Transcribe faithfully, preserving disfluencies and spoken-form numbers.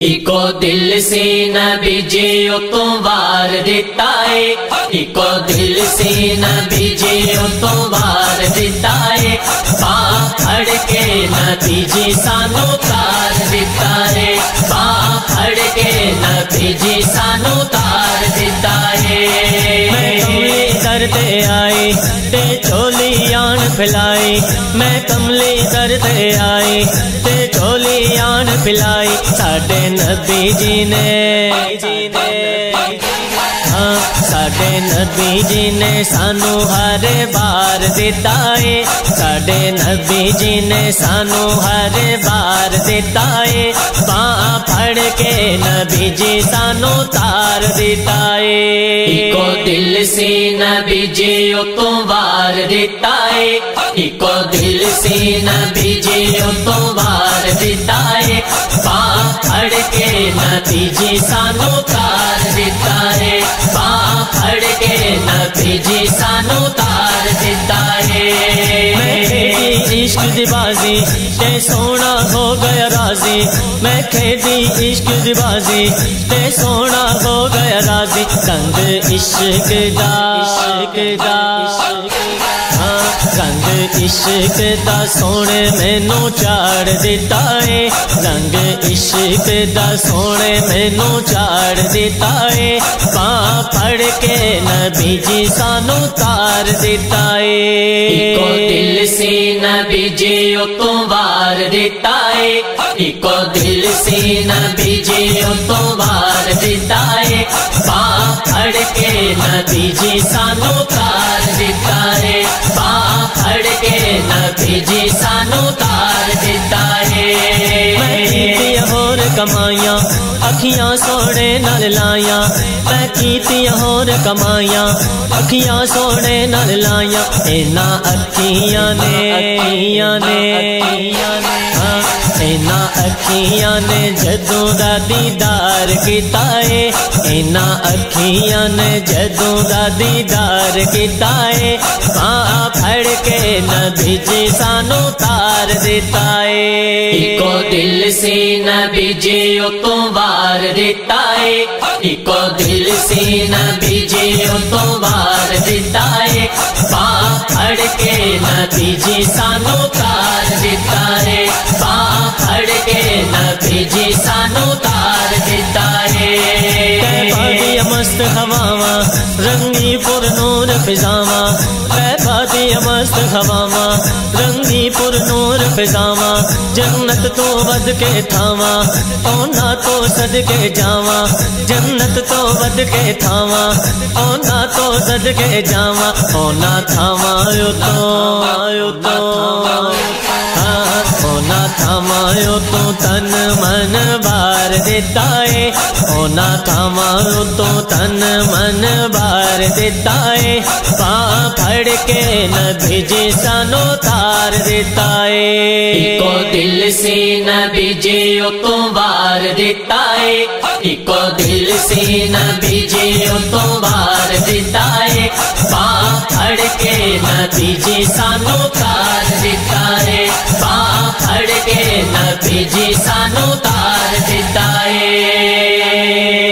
Eco दिल से नबी जी तो वार दिता है, इको दिल से नबी जी तो वार दिता है। बां फड़ के नबी जी सानू तार दिता है, बां फड़ के नबी जी सानू तार दिता है। मैं कमली दर ते आई ते झोली आन पिलाई, मैं कमली दर ते आई ते झोली आन पिलाई। साडे नबी जी ने जी ने हाँ साडे नबी जी ने सानू हर बार दिता है, साडे नबी जी ने सानू हर बार दिता है। बां फड़ के नबी जी सानू तार दिता है। इको दिल से नबी जी तो वार दिता है, इको दिल से नबी जी तो वार दिता है। बां फड़ के नबी जी सानू तार दिता है, बां फड़ के नबी जी सानू तार दिता है। मैं खेदी इश्क दी बाजी ते सोना हो गया राजी, मैं खेदी इश्क दी बाजी ते सोना हो गया राजी। रंग इश्क दा इश्क दा हाँ रंग इश्क दा सोने मैनू चाड़ दिता है, रंग इश्क दा सोने मैनू चाड़ दिता है। बां फड़ के नबी जी सानू तार दिता है। इको दिल से नबी जी तो वार दिता है, इको दिल से नबी जी तो वार दिता है। बां फड़ के नबी जी सानू तार दिता है, बां फड़ के नबी जी सानू तार दिता है। मैं कीतियां होर कमाइयां अखियां सोने नाल लाइयां, मैं कीतियां होर कमाइयां अखियां सोने नाल लाइयां। इना अखियां ने अखियां ने हाँ इना अखियां ने जदों दा दीदार कीता है, इना अखियां ने जदों दा दीदार कीता है। बां फड़ के नबी जी सानू तार दिता है। इको दिल से नबी जी तो वार दिता है, इको दिल से नबी जी तो वार दिता है। बां फड़ के नबी जी सानू तार दिता है, बां फड़ के नबी जी सानू तार दिता है। मस्त हवावा रंगी पुर नूर फिजावा, बादी मस्त हवावा रंगी पुर नूर फिजावा। जन्नत तो वध के थावा औना तो सद के जावा, जन्नत तो वध के थावा औना तो सद के जावा। औना थावा यो तो आयो तो हाँ औना थावा यो तो तन मन बार देता है, औना थावा यो तो तन मन बार देता है। बां फड़ के नबी जी सानू तार देता है। इको दिल से नबी जी तो वार देता है, इको दिल से नबी जी तो वार देता है। बां फड़ के नबी जी सानू तार देता है, बां फड़ के नबी जी सानू तार देता है।